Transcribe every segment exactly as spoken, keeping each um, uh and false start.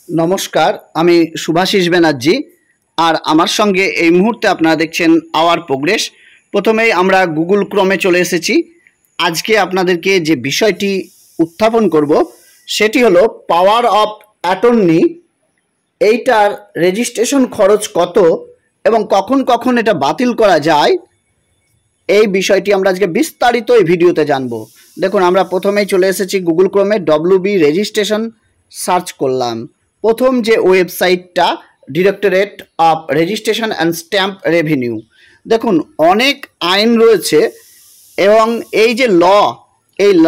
नमस्कार आमी सुभाषिष बनर्जी और आमार संगे এই মুহূর্তে আপনারা দেখছেন आवर प्रोग्रेस। प्रथमेই আমরা গুগল ক্রোমে চলে এসেছি। আজকে আপনাদেরকে যে বিষয়টি উত্থাপন করব সেটি হলো পাওয়ার অফ অ্যাটর্নি, এইটার রেজিস্ট্রেশন খরচ কত এবং কখন কখন এটা বাতিল করা যায়, এই বিষয়টি আমরা আজকে বিস্তারিত এই ভিডিওতে জানব। দেখুন আমরা প্রথমেই চলে এসেছি গুগল ক্রোমে, ডব্লিউবি রেজিস্ট্রেশন সার্চ করলাম। প্রথম যে ওয়েবসাইটটা directorate of registration and stamp revenue. দেখুন অনেক আইন রয়েছে এবং এই যে ল, এই ল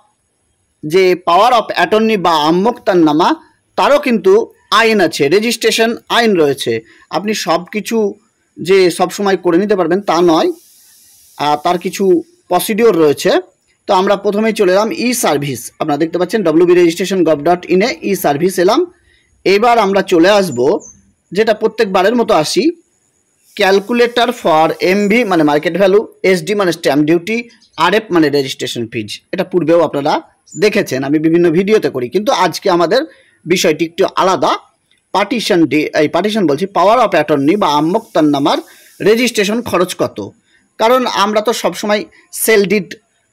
যে পাওয়ার অফ অ্যাটর্নি বা আম্মোক্তারনামা, তারও কিন্তু আইন আছে, রেজিস্ট্রেশন আইন রয়েছে। আপনি সব কিছু যে সবসময় করে নিতে পারবেন তা নয়, তার কিছু প্রসিডিওর রয়েছে। তো আমরা প্রথমেই চলে এলাম ই সার্ভিস। আপনারা দেখতে পাচ্ছেন ডব্লিউবি রেজিস্ট্রেশন গভ ডট ইনে ই সার্ভিস এলাম। এবার আমরা চলে আসব যেটা প্রত্যেকবারের মতো আসি, ক্যালকুলেটর ফর এমভি মানে মার্কেট ভ্যালু, এসডি মানে স্ট্যাম্প ডিউটি, আরএফ মানে রেজিস্ট্রেশন ফিজ। এটা পূর্বেও আপনারা দেখেছেন, আমি বিভিন্ন ভিডিওতে করি, কিন্তু আজকে আমাদের বিষয়টি একটু আলাদা। পার্টিশন ডি এই পার্টিশন বলছি পাওয়ার অফ অ্যাটর্নি বা আম্মোক্তারনামার রেজিস্ট্রেশন খরচ কত। কারণ আমরা তো সবসময় সেল ডিড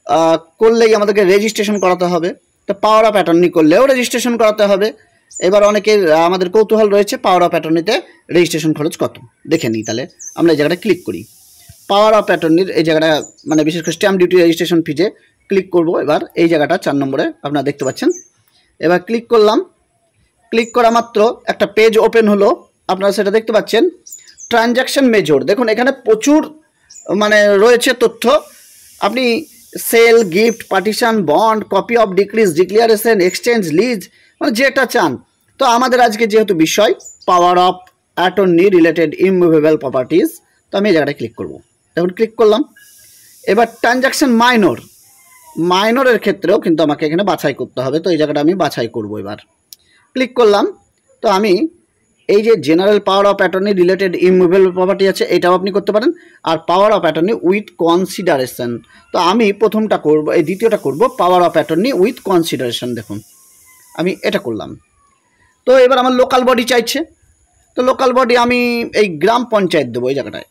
করলেই আমাদেরকে রেজিস্ট্রেশন করাতে হবে, তো পাওয়ার অফ অ্যাটর্নি করলেও রেজিস্ট্রেশন করাতে হবে। এবার অনেকের আমাদের কৌতূহল রয়েছে পাওয়ার অফ অ্যাটর্নিতে রেজিস্ট্রেশন খরচ কত, দেখে নিই। তাহলে আমরা এই জায়গাটা ক্লিক করি, পাওয়ার অফ অ্যাটর্নির এই জায়গাটা মানে বিশেষ করে স্ট্যাম্প ডিউটি রেজিস্ট্রেশন ফিজে ক্লিক করব। এবার এই জায়গাটা চার নম্বরে আপনারা দেখতে পাচ্ছেন। এবার ক্লিক করলাম, ক্লিক করা মাত্র একটা পেজ ওপেন হলো, আপনারা সেটা দেখতে পাচ্ছেন ট্রানজ্যাকশন মেজর। দেখুন এখানে প্রচুর মানে রয়েছে তথ্য। আপনি sale, gift, partition, bond, copy of decrees, declaration, exchange, lease, মানে যেটা চান। তো আমাদের আজকে যেহেতু বিষয় power of attorney related immovable properties, তো আমি এই জায়গাটা ক্লিক করব। দেখুন ক্লিক করলাম। এবার ট্রানজ্যাকশন মাইনর, মাইনরের ক্ষেত্রেও কিন্তু আমাকে এখানে বাছাই করতে হবে, তো এই জায়গাটা আমি বাছাই করব। এবার ক্লিক করলাম। তো আমি এই যে general power of attorney related immovable property আছে, এটাও আপনি করতে পারেন। আর power of attorney with consideration, তো আমি প্রথমটা করব, এই দ্বিতীয়টা করব power of attorney with consideration. দেখুন আমি এটা করলাম। তো এবার আমার লোকাল বডি চাইছে, তো লোকাল বডি আমি এই গ্রাম পঞ্চায়েত দেবো, এই জায়গাটায়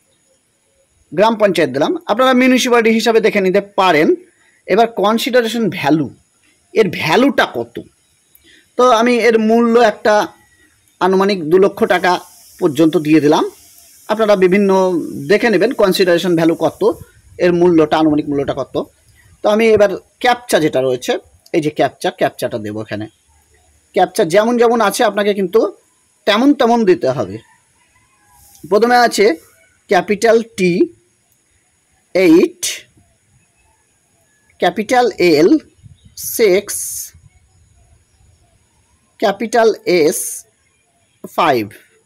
গ্রাম পঞ্চায়েত দিলাম। আপনারা মিউনিসিপ্যালিটি হিসাবে দেখে নিতে পারেন। এবার কনসিডারেশন ভ্যালু, এর ভ্যালুটা কত, তো আমি এর মূল্য একটা আনুমানিক দু লক্ষ টাকা পর্যন্ত দিয়ে দিলাম। আপনারা বিভিন্ন দেখে নেবেন কনসিডারেশন ভ্যালু কত, এর মূল্যটা আনুমানিক মূল্যটা কত। তো আমি এবার ক্যাপচা যেটা রয়েছে, এই যে ক্যাপচা, ক্যাপচাটা দেবো এখানে। ক্যাপচা যেমন যেমন আছে আপনাকে কিন্তু তেমন তেমন দিতে হবে। প্রথমে আছে capital T eight, capital L six, capital S five.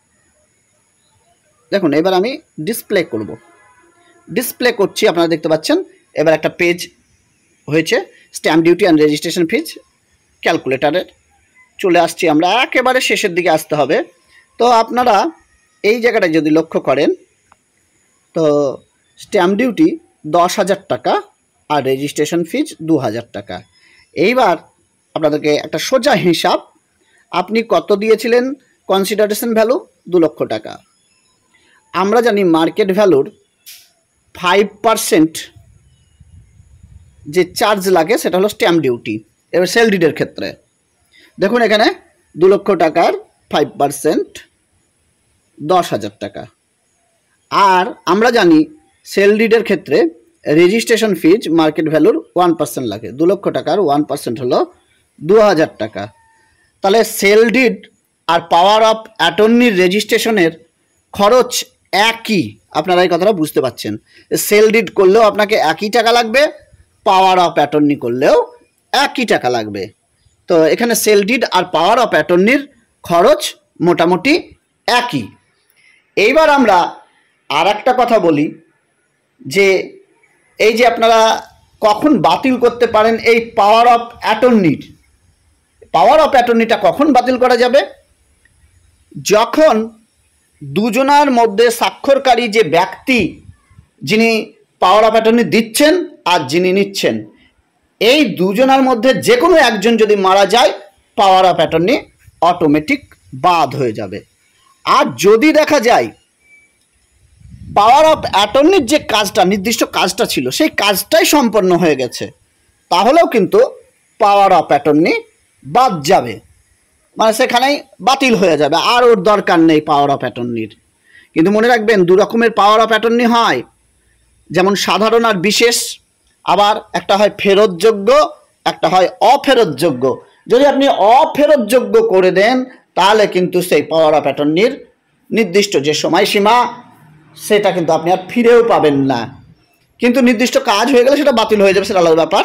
দেখুন এবার আমি ডিসপ্লে করব, ডিসপ্লে করছি, আপনারা দেখতে পাচ্ছেন। এবার একটা পেজ হয়েছে, stamp duty and registration fees ক্যালকুলেটারের। চলে আসছি আমরা, একেবারে শেষের দিকে আসতে হবে। তো আপনারা এই জায়গাটায় যদি লক্ষ্য করেন, তো স্ট্যাম্প ডিউটি দশ হাজার টাকা আর রেজিস্ট্রেশন ফিজ দু হাজার টাকা। এইবার আপনাদেরকে একটা সোজা হিসাব, আপনি কত দিয়েছিলেন কনসিডারেশন ভ্যালু দু লক্ষ টাকা। আমরা জানি মার্কেট ভ্যালুর ফাইভ পারসেন্ট যে চার্জ লাগে সেটা হলো স্ট্যাম্প ডিউটি। এবার সেল ডিডের ক্ষেত্রে দেখুন এখানে দু লক্ষ টাকার ফাইভ পারসেন্ট দশ হাজার টাকা। আর আমরা জানি সেল ডিডের ক্ষেত্রে রেজিস্ট্রেশন ফিজ মার্কেট ভ্যালুর ওয়ান পার্সেন্ট লাগে, দু লক্ষ টাকার ওয়ান পার্সেন্ট হলো দু হাজার টাকা। তাহলে সেল ডিড আর পাওয়ার অফ অ্যাটর্নির রেজিস্ট্রেশনের খরচ একই, আপনারা এই কথাটা বুঝতে পারছেন। সেল ডিড করলেও আপনাকে একই টাকা লাগবে, পাওয়ার অফ অ্যাটর্নি করলেও একই টাকা লাগবে। তো এখানে সেল ডিড আর পাওয়ার অফ অ্যাটর্নির খরচ মোটামুটি একই। এইবার আমরা আর একটা কথা বলি যে এই যে আপনারা কখন বাতিল করতে পারেন এই পাওয়ার অফ অ্যাটর্নির, পাওয়ার অফ অ্যাটর্নিটা কখন বাতিল করা যাবে, যখন দুজনার মধ্যে স্বাক্ষরকারী যে ব্যক্তি, যিনি পাওয়ার অফ অ্যাটর্নি দিচ্ছেন আর যিনি নিচ্ছেন, এই দুজনের মধ্যে যে কোনো একজন যদি মারা যায় পাওয়ার অফ অ্যাটর্নি অটোমেটিক বাদ হয়ে যাবে। আর যদি দেখা যায় পাওয়ার অফ অ্যাটর্নির যে কাজটা, নির্দিষ্ট কাজটা ছিল, সেই কাজটাই সম্পন্ন হয়ে গেছে, তাহলেও কিন্তু পাওয়ার অফ অ্যাটর্নি বাদ যাবে, মানে সেখানেই বাতিল হয়ে যাবে, আর ওর দরকার নেই পাওয়ার অফ অ্যাটর্নির। কিন্তু মনে রাখবেন, দু রকমের পাওয়ার অফ অ্যাটর্নি হয়, যেমন সাধারণ আর বিশেষ। আবার একটা হয় ফেরতযোগ্য, একটা হয় অফেরতযোগ্য। যদি আপনি অফেরতযোগ্য করে দেন, তাহলে কিন্তু সেই পাওয়ার অফ অ্যাটর্নির নির্দিষ্ট যে সময়সীমা, সেটা কিন্তু আপনি আর ফিরেও পাবেন না। কিন্তু নির্দিষ্ট কাজ হয়ে গেলে সেটা বাতিল হয়ে যাবে, সেটা আলাদা ব্যাপার।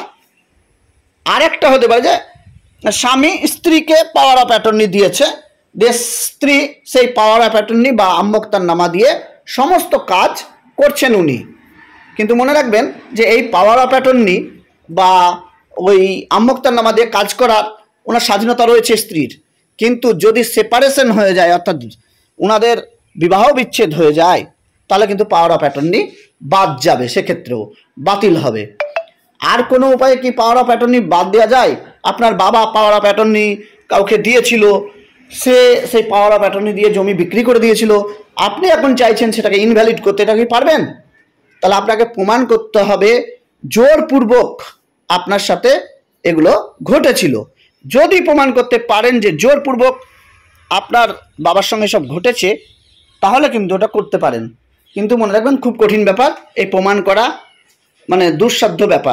আরেকটা হতে পারে যে স্বামী স্ত্রীকে পাওয়ার অফ অ্যাটর্নি দিয়েছে, যে স্ত্রী সেই পাওয়ার অফ অ্যাটর্নি বা আম্মোক্তারনামা দিয়ে সমস্ত কাজ করছেন উনি। কিন্তু মনে রাখবেন যে এই পাওয়ার অফ অ্যাটর্নি বা ওই আম্মোক্তারনামা দিয়ে কাজ করার ওনার স্বাধীনতা রয়েছে স্ত্রীর, কিন্তু যদি সেপারেশন হয়ে যায়, অর্থাৎ ওনাদের বিবাহ বিচ্ছেদ হয়ে যায়, তাহলে কিন্তু পাওয়ার অফ অ্যাটর্নি বাদ যাবে, সেক্ষেত্রেও বাতিল হবে। আর কোনো উপায়ে কি পাওয়ার অফ অ্যাটর্নি বাদ দেওয়া যায়? আপনার বাবা পাওয়ার অফ অ্যাটর্নি কাউকে দিয়েছিল, সে সেই পাওয়ার অফ অ্যাটর্নি দিয়ে জমি বিক্রি করে দিয়েছিল, আপনি এখন চাইছেন সেটাকে ইনভ্যালিড করতে, এটা কি পারবেন? তাহলে আপনাকে প্রমাণ করতে হবে জোরপূর্বক আপনার সাথে এগুলো ঘটেছিল। যদি প্রমাণ করতে পারেন যে জোরপূর্বক আপনার বাবার সঙ্গে সব ঘটেছে, তাহলে কিন্তু ওটা করতে পারেন। কিন্তু মনে রাখবেন, খুব কঠিন ব্যাপার এই প্রমাণ করা, মানে দুঃসাধ্য ব্যাপার।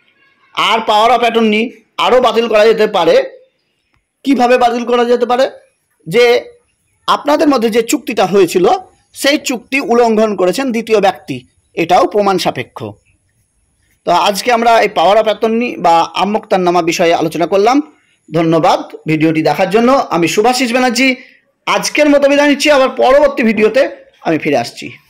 আর পাওয়ার অফ অ্যাটর্নি আরও বাতিল করা যেতে পারে। কিভাবে বাতিল করা যেতে পারে? যে আপনাদের মধ্যে যে চুক্তিটা হয়েছিল, সেই চুক্তি উল্লঙ্ঘন করেছেন দ্বিতীয় ব্যক্তি, এটাও প্রমাণ সাপেক্ষ। তো আজকে আমরা এই পাওয়ার অফ অ্যাটর্নি বা আম্মোক্তারনামা বিষয়ে আলোচনা করলাম। ধন্যবাদ ভিডিওটি দেখার জন্য। আমি শুভাশিস ব্যানার্জি আজকের মতো বিদায় নিচ্ছি, আবার পরবর্তী ভিডিওতে আমি ফিরে আসছি।